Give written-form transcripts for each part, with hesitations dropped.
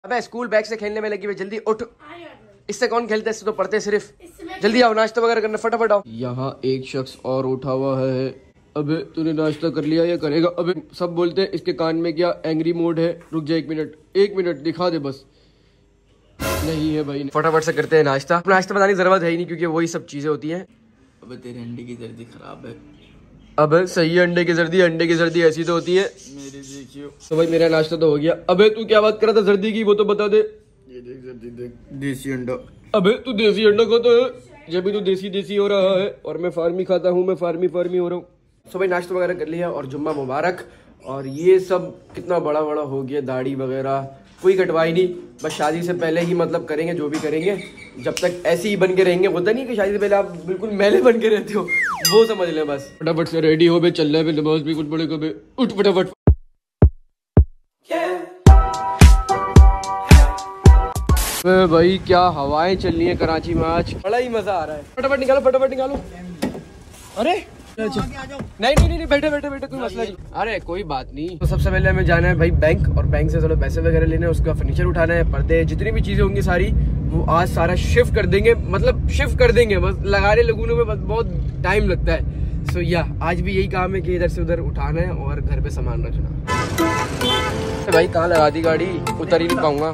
अबे school bag से खेलने में लगी हुई, जल्दी उठ। इससे कौन खेलता है, इससे तो पढ़ते सिर्फ। जल्दी आओ, नाश्ता वगैरह करना, फटाफट आओ। यहाँ एक शख्स और उठा हुआ है। अबे तूने नाश्ता कर लिया या करेगा? अबे सब बोलते हैं इसके कान में क्या एंग्री मोड है। रुक जा 1 मिनट दिखा दे बस। नहीं है भाई, फटाफट से करते हैं नाश्ता। नाश्ता बताने की जरूरत है ही नहीं क्योंकि वही सब चीजें होती हैं। अबे तेरे अंडे की जर्दी खराब है। अबे सही है, अंडे की जर्दी ऐसी तो होती है। मेरी देखियो। तो भाई मेरा नाश्ता तो हो गया। अबे तू क्या बात कर रहा था जर्दी की, वो तो बता दे। ये देख जर्दी देख, देसी अंडा। अबे तू देसी अंडा खाता है, जब भी तू देसी हो रहा है और मैं फार्मी खाता हूँ, मैं फार्मी हो रहा हूँ। सो भाई नाश्ता वगैरह कर लिया और जुम्मा मुबारक। और ये सब कितना बड़ा हो गया, दाढ़ी वगैरह कोई कटवाई नहीं, बस शादी से पहले ही मतलब करेंगे जो भी करेंगे। जब तक ऐसे ही बन के रहेंगे, होता नहीं कि शादी से पहले आप बिल्कुल मैले बन के रहते हो, वो समझ लें बस। फटाफट से रेडी हो बे, चल रहे बे, नमाज भी कुछ बड़े को बे, उठ फटाफट। भाई क्या हवाएं चल रही है कराची में, आज बड़ा ही मजा आ रहा है। फटाफट निकालो। अरे नहीं बैठे कोई मसला नहीं। अरे कोई बात नहीं। तो सबसे पहले हमें जाना है भाई बैंक, और बैंक से थोड़ा पैसे वगैरह लेने हैं, उसका फर्नीचर उठाना है, पर्दे जितनी भी चीजें होंगी सारी वो आज सारा शिफ्ट कर देंगे, बस लगाने लगूने में बस बहुत टाइम लगता है। सो या आज भी यही काम है कि इधर से उधर उठाना है और घर पे सामान रखना। भाई कहाँ लगा दी गाड़ी, उतर ही नहीं पाऊंगा।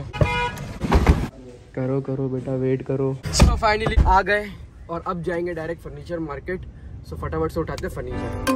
करो बेटा, वेट करो। सो फाइनली आ गए और अब जाएंगे डायरेक्ट फर्नीचर मार्केट। सो फटाफट से उठाते फर्नीचर।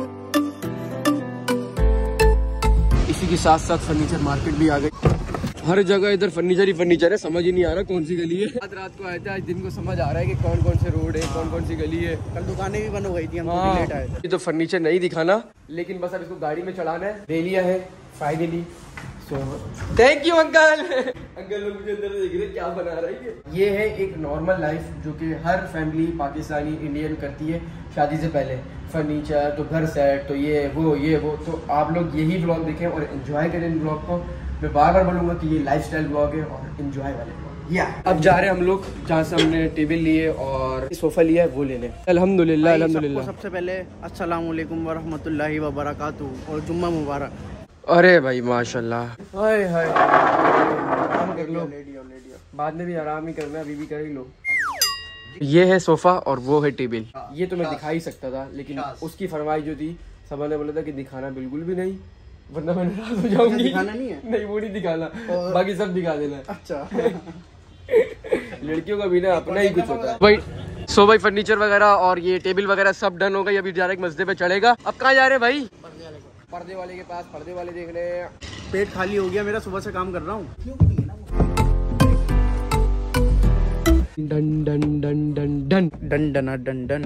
इसी के साथ साथ फर्नीचर मार्केट भी आ गई। हर जगह इधर फर्नीचर ही फर्नीचर है, समझ ही नहीं आ रहा कौन सी गली है। रात को आए थे, आज दिन को समझ आ रहा है कि कौन से रोड है, कौन सी गली है। कल दुकानें भी बंद हो गई थी, हम लेट आए थे। ये तो फर्नीचर नहीं दिखाना, लेकिन बस अब इसको गाड़ी में चढ़ाना है। ले लिया है finally. Thank you uncle. Uncle लोग मुझे अंदर देख रहे क्या बना रहा है ये है एक नॉर्मल लाइफ जो कि हर फैमिली पाकिस्तानी इंडियन करती है शादी से पहले। फर्नीचर तो घर सेट तो ये वो तो आप लोग यही व्लॉग देखें और एंजॉय करें इन व्लॉग को। मैं बार बोलूंगा कि ये लाइफस्टाइल व्लॉग है और एंजॉय वाले व्लॉग। या अब जा रहे हैं हम लोग जहाँ से हमने टेबल लिए और सोफा लिया है वो लेने। अल्हम्दुलिल्लाह। सबसे पहले अस्सलाम वालेकुम वरहमतुल्लाहि वबरकातुहू और जुम्मा मुबारक। अरे भाई माशाल्लाह, हाय काम कर लो, बाद में भी आराम ही करना, अभी भी कर ही लो। ये है सोफा और वो है टेबल। ये तो मैं दिखा ही सकता था, लेकिन उसकी फरमाइश जो थी सबा ने बोला था कि दिखाना बिल्कुल भी नहीं, वरना मैं नाराज हो जाऊंगी। दिखाना नहीं है? नहीं वो नहीं दिखाना, बाकी सब दिखा देना। अच्छा। लड़कियों का भी ना अपना ही कुछ होता है भाई। सो भाई फर्नीचर वगैरह और ये टेबल वगैरह सब डन हो गई। अभी डायरेक्ट मस्जिद पे चढ़ेगा। अब कहाँ जा रहे हैं भाई? पर्दे वाले के पास, पर्दे वाले देख रहे हैं। पेट खाली हो गया मेरा, सुबह से काम कर रहा हूँ। Done done done done done done done done done.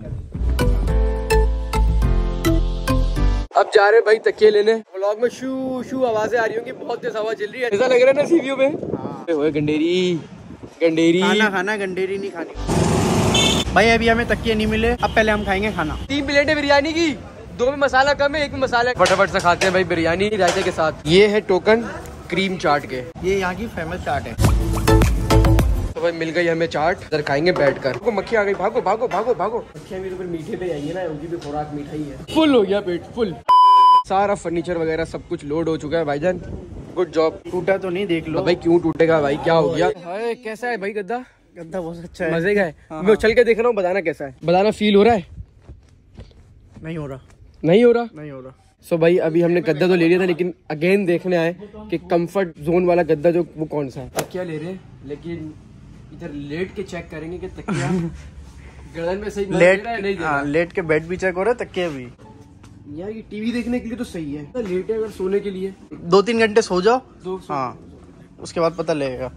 अब जा रहे भाई तकिए लेने। व्लॉग में शू आवाजें आ रही होंगी, बहुत तेज हवा चल रही है, ऐसा लग रहा है ना सीवीओ में। हाँ। गंडेरी खाना गंडेरी नहीं खानी भाई। अभी हमें तकिए नहीं मिले, अब पहले हम खाएंगे खाना। 3 प्लेटें बिरयानी की, 2 में मसाला कम है, 1 में मसाला। फटाफट से खाते हैं भाई बिरयानी रायते के साथ। ये है टोकन क्रीम चाट के, ये यहाँ की फेमस चाट है। तो भाई मिल गई हमें चाट, इधर खाएंगे बैठकर। मक्खी आ गई, भागो। मक्खियाँ भी तो फिर मीठे पे आएंगे ना, उनकी भी खुराक मीठा ही है। फुल हो गया पेट, फुल। सारा फर्नीचर वगैरह सब कुछ लोड हो चुका है भाईजान, गुड जॉब। टूटा तो नहीं, देख लो। तो भाई क्यों टूटेगा भाई, क्या हो गया? कैसा है भाई गद्दा? गद्दा बहुत अच्छा है, मजे का है। मैं उछल के देख रहा हूँ, बताना कैसा है, बताना फील हो रहा है? नहीं हो रहा। सो भाई अभी हमने गद्दा तो ले लिया था, लेकिन अगेन देखने आए कि कंफर्ट जोन वाला गद्दा जो वो कौन सा है। तकिया ले रहे, लेकिन इधर लेट के चेक करेंगे कि तकिया गर्दन में सही लेट के बेड भी चेक हो रहा है, तकिया भी। यार ये टीवी देखने के लिए तो सही है, तो लेट है अगर सोने के लिए 2-3 घंटे सो जाओ। हाँ, उसके बाद पता लगेगा।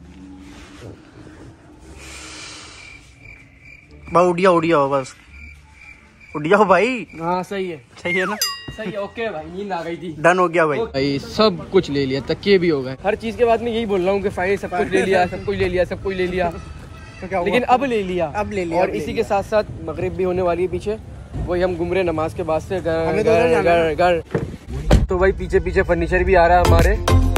उड़िया बस उड़िया भाई। हाँ सही है ना, सही है। ओके भाई, नींद आ गई थी, डन हो गया भाई। सब कुछ ले लिया, तकिए भी हो गए, हर चीज के बाद में यही बोल रहा हूँ कि फाइनली सब कुछ ले लिया। तो क्या लेकिन अब ले लिया। और इसी के साथ साथ मगरिब भी होने वाली है पीछे, वही हम घूम रहे नमाज के बाद से घर। तो भाई पीछे फर्नीचर भी आ रहा है हमारे।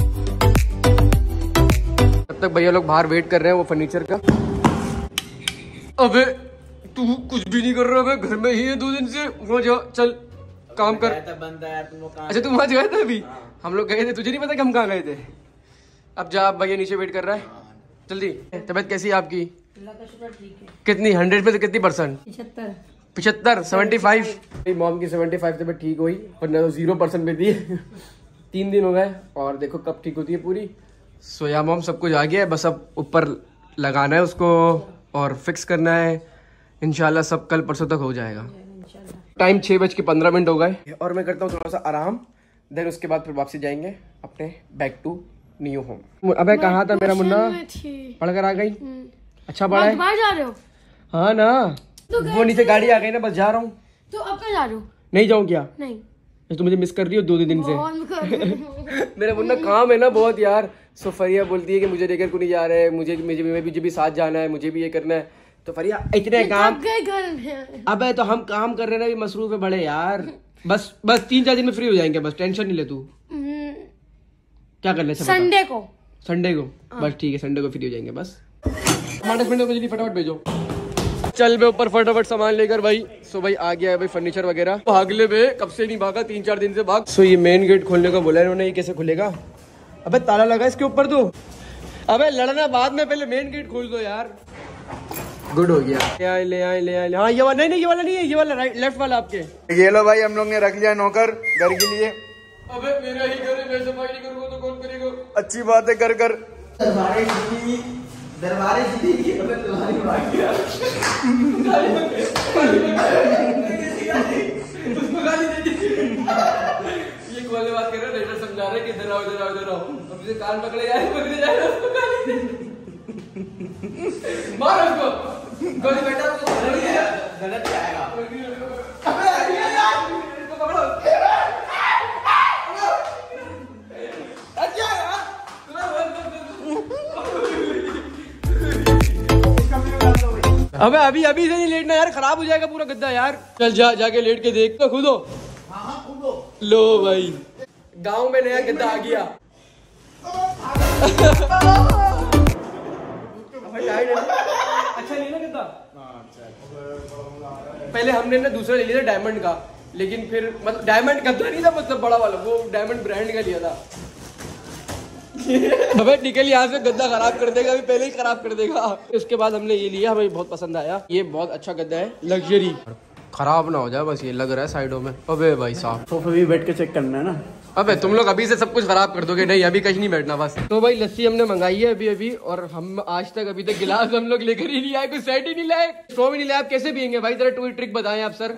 तब तक भैया लोग बाहर वेट कर रहे हैं वो फर्नीचर का। अबे तू कुछ भी नहीं कर रहा है, घर में ही है 2 दिन से। वो जा, चल काम कर। बंदा यार, तुम लोग अच्छा तुम वहाँ गए थे अभी? हम लोग गए थे, तुझे नहीं पता कि हम कहाँ गए थे? अब जा, भैया नीचे वेट कर रहा है, जल्दी। तबीयत कैसी है आपकी? कितनी 100 में से कितनी %? 75 75। मॉम की 75 तबीयत ठीक हुई, वरना तो 0% पे थी। 3 दिन हो गए और देखो कब ठीक होती है पूरी। सो या मॉम सब कुछ आ गया है, बस अब ऊपर लगाना है उसको और फिक्स करना है। इंशाल्लाह सब कल परसों तक हो जाएगा। टाइम 6:15 हो गए और मैं करता हूँ थोड़ा सा आराम, देन उसके बाद फिर वापसी जाएंगे अपने बैक टू न्यू होम। अबे कहाँ था मेरा मुन्ना? पढ़कर आ गई? अच्छा पढ़ा है? जा रहे हो? हाँ ना, तो वो नीचे गाड़ी आ गई ना, बस जा रहा हूँ। तो अब कहाँ जा रहे हो? नहीं जाऊँ क्या? नहीं तो मुझे मिस कर रही हो 2 दिन से। मेरा मुन्ना काम है ना बहुत यार। सो फरिया बोलती है कि मुझे लेकर को नहीं जा रहे हैं, मुझे भी साथ जाना है, मुझे भी ये करना है। तो फरिया इतने काम, अबे तो हम काम कर रहे हैं ना, मसरूफ है बड़े यार। बस 3-4 दिन में फ्री हो जाएंगे, बस टेंशन नहीं ले तू। क्या कर ले? संडे को बस ठीक है, संडे को फ्री हो जाएंगे बस। टमाटर को जल्दी फटाफट भेजो। चल बे ऊपर फटाफट सामान लेकर भाई। सो भाई आ गया है भाई फर्नीचर वगैरह। भागले बे, कब से नहीं भागा, 3-4 दिन से भाग। सो ये मेन गेट खोलने को बोला इन्होंने, ये कैसे खुलेगा? अबे ताला लगा इसके ऊपर तो। अबे लड़ना बाद में, पहले मेन गेट खोल दो यार। गुड हो गया। ले आए। हाँ ये वाला नहीं, ये वाला नहीं है, ये वाला लेफ्ट वाला आपके। ये लो भाई, हम लोग ने रख लिया नौकर घर के लिए। अबे मेरा ही घर है, मैं सफाई नहीं करूंगा तो कौन करेगा? अच्छी बात है, कर दरबारे जी अबे तुम्हारी बात यार। ये कॉल बात कर रहा है, लेटर समझा रहे कि इधर आओ। अब तुझे कान पकड़े जाए उसको गाली दे। मार उसको, गोली बेटा उसको गलत जाएगा। अबे यार इसको पकड़ो। अबे अभी से नहीं लेटना यार, खराब हो जाएगा पूरा गद्दा यार। चल जाके लेट के देख तो खुदो। लो भाई, गांव में नया गद्दा आ गया। अच्छा नहीं ना गद्दा? पहले हमने ना दूसरा ले लिया था डायमंड का, लेकिन फिर मतलब डायमंड गद्दा नहीं था, मतलब बड़ा वाला, वो डायमंड ब्रांड का लिया था। अबे निकल यहाँ से, गद्दा खराब कर देगा, अभी पहले ही खराब कर देगा। उसके बाद हमने ये लिया, हमें बहुत पसंद आया। ये बहुत अच्छा गद्दा है, लग्जरी, खराब ना हो जाए बस, ये लग रहा है साइडों में। अबे भाई साहब, सोफे भी बैठ के चेक करना है ना। अबे तुम लोग अभी से सब कुछ खराब कर दोगे। नहीं, अभी कहीं नहीं बैठना बस। तो भाई लस्सी हमने मंगाई है अभी, और हम आज तक अभी तक गिलास हम लोग लेकर ही नहीं आए, कुछ सेट ही नहीं लाए, स्ट्रॉ भी नहीं लाए। आप कैसे पियेंगे भाई? जरा ट्रिक बताएं आप सर।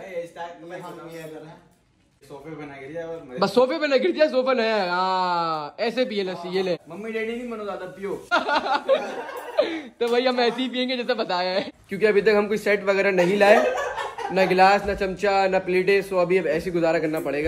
सोफे बना गिर जाए, बस सोफे पे ना गिर जाए, सोफा नया है। हाँ ऐसे पिए लस्सी, ये ले। मम्मी डैडी नहीं मनो ज्यादा पियो। तो भाई हम ऐसे ही पियेंगे जैसा बताया है, क्योंकि अभी तक हम कोई सेट वगैरह नहीं लाए, ना गिलास, ना चमचा, ना प्लेटें। सो अभी अब ऐसे गुजारा करना पड़ेगा।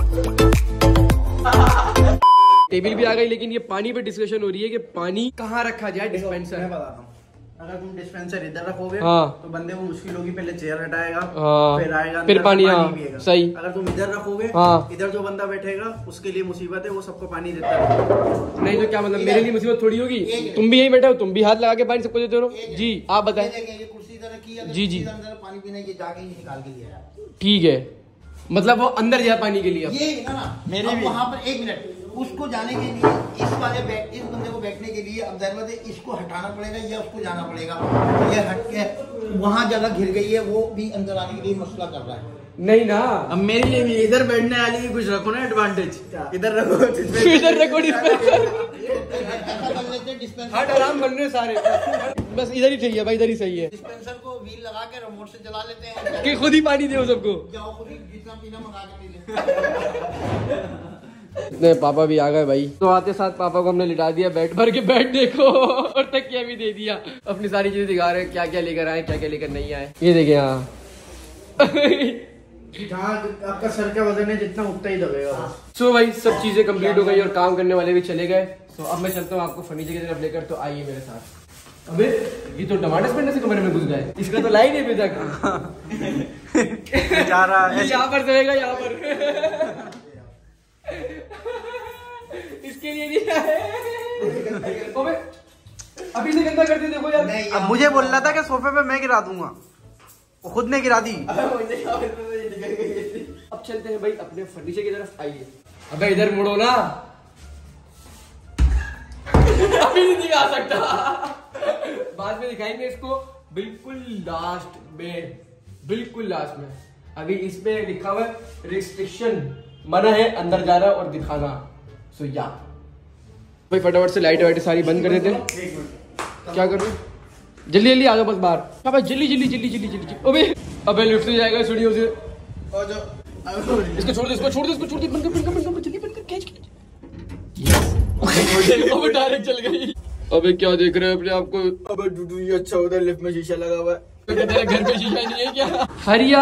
टेबल भी आ गई, लेकिन ये पानी पे डिस्कशन हो रही है कि पानी कहाँ रखा जाए डिस्पेंसर। मैं बताता हूँ, अगर तुम डिस्पेंसर इधर रखोगे हाँ, तो बंदे को मुश्किल होगी, पहले चेयर हटाएगा, हाँ, फिर आएगा, फिर पानी, हाँ पिएगा। सही। अगर तुम इधर रखोगे, हाँ, इधर जो बंदा बैठेगा उसके लिए मुसीबत है, वो सबको पानी देता है। नहीं तो क्या मतलब मेरे लिए मुसीबत थोड़ी होगी? तुम भी यही बैठे हो, तुम भी हाथ लगा के पानी सबको देते हो। जी आप बताएं। कुर्सी इधर रखी है, जी पानी पीने की जाके ही निकाल के लिया। ठीक है, मतलब वो अंदर जाए पानी के लिए। ये ना मेरे भी वहाँ पर 1 मिनट उसको जाने के लिए, इस बंदे को बैठने के लिए अब जरूरत है, इसको हटाना पड़ेगा या उसको जाना पड़ेगा। ये हट के वहाँ जगह घिर गई है, वो भी अंदर आने के लिए मसला कर रहा है। नहीं ना, अब मेरे लिए भी इधर बैठने वाले की कुछ रखो ना एडवांटेज। इधर रखो, इधर रखो डिस्पेंसर। ऐसा कर लेते हैं डिस्पेंसर, हट आराम बन रहे सारे। बस इधर ही सही है भाई, इधर ही सही है। डिस्पेंसर को व्हील लगा के रिमोट से चला लेते हैं कि खुद ही पानी दो सबको। जाओ खुद ही जितना पीना मंगा के पी ले। इतने पापा भी आ गए भाई। तो आते साथ पापा को हमने लिटा दिया बेड भर के, बेड देखो, और तकिया भी दे दिया। अपनी सारी चीजें दिखा रहे हैं, क्या क्या लेकर आए, क्या क्या लेकर नहीं आए। ये देखिए यहाँ जहाँ आपका सर का वजन है जितना उतना ही दबेगा। सो भाई सब चीजें कंप्लीट हो गई और काम करने वाले भी चले गए। तो अब मैं चलता हूँ आपको फर्नीचर की तरफ लेकर, तो आइए मेरे साथ। अबे ये तो टमाटर पेड़ने से कमरे में घुस गए, इसका तो लाइन है अभी तक। जा रहा है यहाँ पर रहेगा, यहाँ पर इसके लिए नहीं है। अभी से गंदा कर दी, देखो यार। अब मुझे बोल रहा था कि सोफे पे मैं गिरा दूंगा, वो खुद ने गिरा दी। अब चलते हैं भाई अपने फर्नीचर की तरफ, आइए। अबे इधर मुड़ो ना। अभी नहीं दिखा सकता, बाद में दिखाएंगे इसको बिल्कुल लास्ट में, बिल्कुल लास्ट में। अभी इसमें लिखा हुआ है रिस्ट्रिक्शन, मना है अंदर जाना और दिखाना। सो या भाई फटाफट से लाइट वाइट सारी बंद कर देते हैं। क्या कर रहे हो? जल्दी जल्दी आ जाओ बस बाहर। हाँ भाई जल्दी जल्दी जल्दी जल्दी जल्दी। अबे लिफ्ट से जाएगा सीढ़ियों से। इसको छोड़ दे, इसको छोड़ दे, इसको छोड़ दे, बंद कर जल्दी बंद कर, खींच। अबे डायरेक्ट चल गई। अबे क्या देख रहे हो अपने आप को? अबे डूडू ये अच्छा उधर लिफ्ट में शीशा लगा हुआ है। तेरे घर पे शीशा नहीं है क्या? हरिया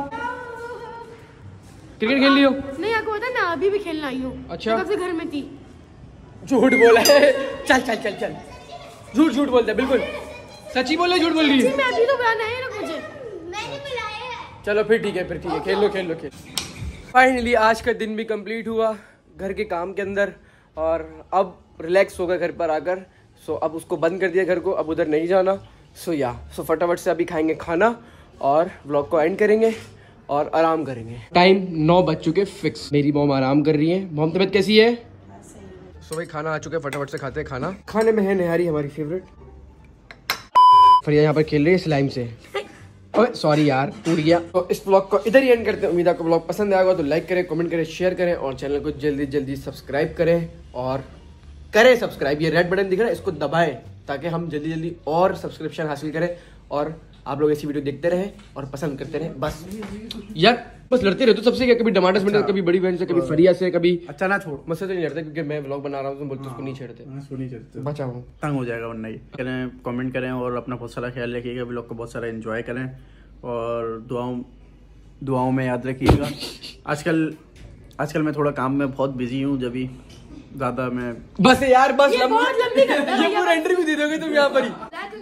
क्रिकेट खेल लियो? नहीं आपको पता ना अभी भी खेलना आई हूँ। अच्छा कब से घर में थी। झूठ बोला है। चल चल चल चल, झूठ झूठ बोलता है, बिल्कुल सच्ची बोल रही, झूठ बोल रही है। मैं अभी तो बुलाना है ना मुझे। मैंने बुलाया है। चलो फिर ठीक है, खेल लो खेल लो खेल। फाइनली आज का दिन भी कंप्लीट हुआ घर के काम के अंदर, और अब रिलैक्स हो गए घर पर आकर। सो अब उसको बंद कर दिया घर को, अब उधर नहीं जाना। सो फटाफट से अभी खाएंगे खाना और व्लॉग को एंड करेंगे और आराम करेंगे। टाइम 9 बज चुके फिक्स। मेरी मॉम आराम कर रही है। मॉम तबीयत कैसी है? सो भाई खाना आ चुका है, फटाफट से खाते हैं खाना। खाने में है निहारी हमारी फेवरेट। फरिया यहाँ पर खेल रही है स्लाइम से। ओए सॉरी यार टूट गया। तो इस ब्लॉग को इधर ही एंड करते हैं। उम्मीद आपको ब्लॉग पसंद आएगा तो लाइक करें, कमेंट करें, शेयर करें और चैनल को जल्दी जल्दी सब्सक्राइब करें। और करें सब्सक्राइब, ये रेड बटन दिख रहा है इसको दबाएं ताकि हम जल्दी जल्दी और सब्सक्रिप्शन हासिल करें और आप लोग ऐसी वीडियो देखते रहें और पसंद करते रहें। बस यार बस लड़ते रहे तो सबसे क्या, कभी टमाटर से, कभी बड़ी बहन से, कभी फरिया से, कभी अच्छा ना छोड़। मुझसे तो नहीं लड़ते क्योंकि मैं व्लॉग बना रहा हूँ, तुम बोलते उसको नहीं छेड़ते। बचाओ, तंग हो जाएगा वरना। ये करें, कमेंट करें और अपना बहुत सारा ख्याल रखिएगा। व्लॉग को बहुत सारा एंजॉय करें और दुआओं में याद रखिएगा। आजकल मैं थोड़ा काम में बहुत बिजी हूँ, जब भी ज्यादा मैं बस यार बस ये बहुत लंबी ये पूरा इंटरव्यू दे दोगे तुम यहाँ पर ही।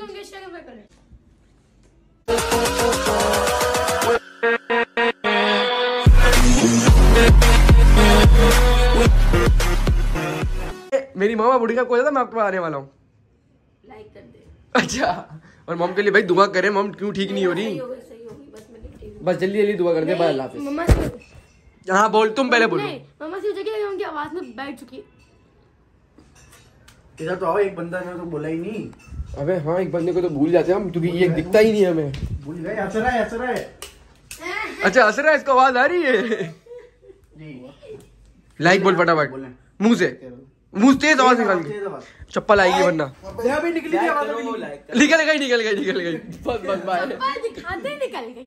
मेरी मामा बुढ़ी का कोई था, मैं आपको आने वाला हूँ। लाइक कर दे। अच्छा, और मॉम के लिए भाई दुआ करें। मॉम क्यों ठीक नहीं हो रही? सही होगी बस जल्दी जल्दी दुआ कर दे। बाय अल्लाह हाफिज़। मम्मा से हाँ बोल, तुम पहले बोलो। नहीं मम्मा से जगह उनकी आवाज में बैठ चुकी। इधर तो आओ, एक बंदा ने तो बोला ही नहीं। अबे हाँ, एक बंदे को तो भूल जाते हैं हम क्योंकि ये दिखता ही नहीं है हमें। भूल गए। हंस रहा है। अच्छा हंस रहा है, इसको आवाज आ रही है। लाइक बोल फटाफट मुंह से, मुंह तेज आवाज निकाल के। चप्पल आएगी वरना। निकली थी आवाज। निकल गई। बस बाय। दिखाते निकल गई।